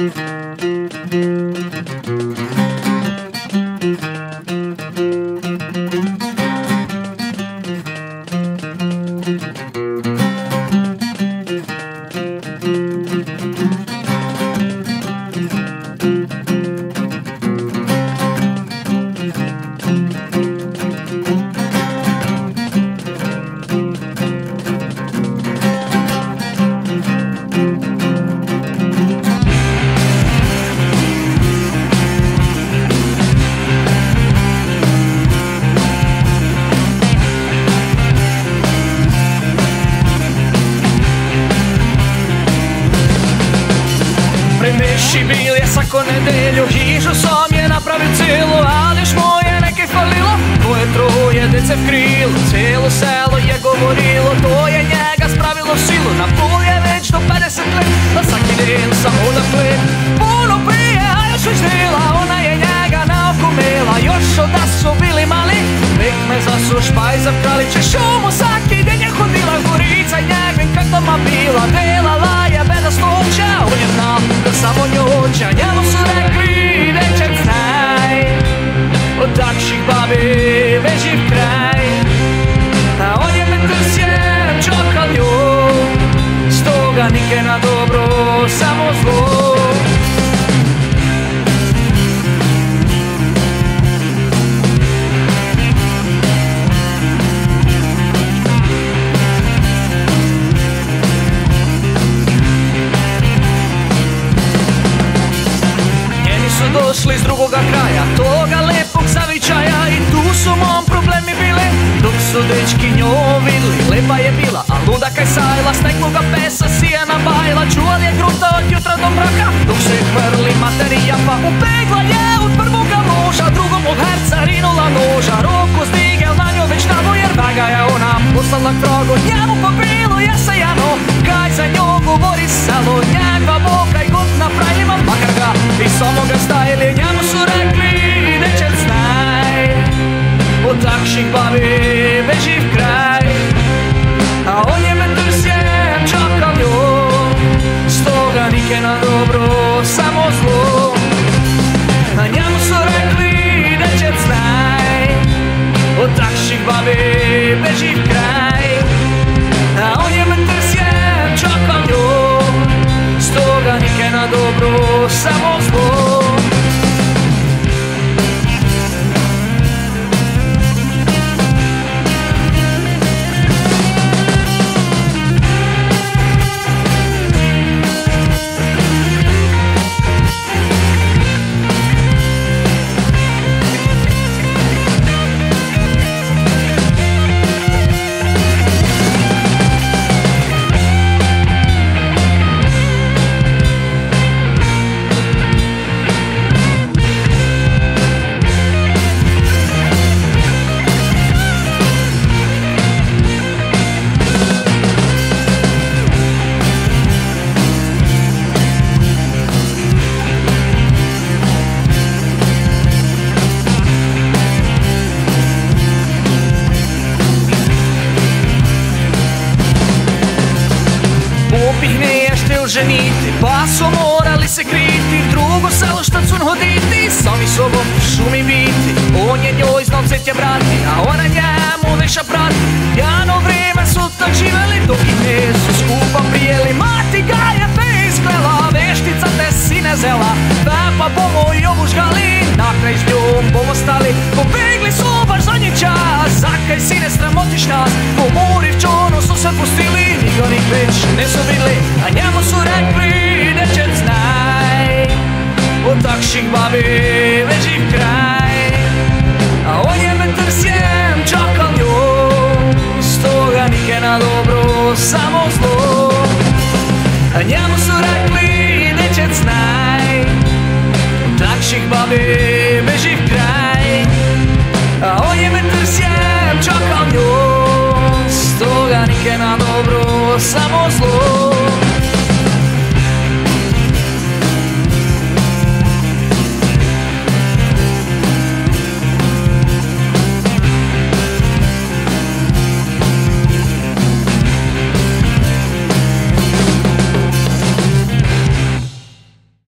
Bil je svako nedelju, hižu som je napravil celu, ali još mu je nekaj falilo, tvoje troje dece v krilu. Cijelo selo je govorilo, to je njega spravilo silu. Na pol je već do 50 let, da svaki den samo da pije. Puno pije, a još već dela, ona je njega naokomila. Još od da su bili mali, pekmeza su špajza vkrali. Če šumu svaki den je hodila, Gorica i njegvin kak doma bila. Delala je beda sluča, on je znao da samo njoća. Njemu su rekli, deček znaj, od takših babi beži v kraj. A on je metar sjem čakal nju, stoga nike na dobro, samo zlo. Došli iz drugoga kraja, toga lepog zavičaja, i tu su mom problemi bili, dok su dečki njo vidli. Lepa je bila, a luda kaj sajla, stegloga pesa sijena bajla. Čuval je gruta od jutra do mraka, dok se vrli materija, pa upegla je od prvoga muža, drugom od herca rinula noža. Ruku stigel na nju već tamo, jer vaga je ona poslala k drogu. Njemu pa bilo je sajano, kaj za nju govori selo. Njegova boka i god napravljima, makar ga i samo ga stajili. Njemu su rekli, dečec znaj, od takših babi beži v kraj. A on je metar sjem čakal nju, stoga nike na dobro, samo zlo. A njemu su rekli, dečec znaj, od takših babi beži v kraj. A on je metar sjem čakal nju, stoga nike na dobro, samo zlo. Ženiti, pa su morali se kriti, drugo selo šta cun hoditi, sami sobom šumi biti. On je njoj znao cetje brati, a ona njemu veša prati. Jano vreme su tak živeli, dok i ne su skupa prijeli. Mati ga je te isklela, veštica te sine zela, da pa bomo i obužgali, na kraj s njom bomo stali. Pobegli su baš zadnji čas, zakaj sine sramotiš nas. Po muri v čonu su se pustili, nigo nik već ne su vidli. A njemu su rekli, dečec znaj, od takših babi beži v kraj. A on je metar sjem čakal nju, stoga nike na dobro, samo zlo. A njemu su rekli, dečec znaj, od takših babi beži v kraj. A on je metar sjem čakal nju, stoga nike na dobro, samo zlo.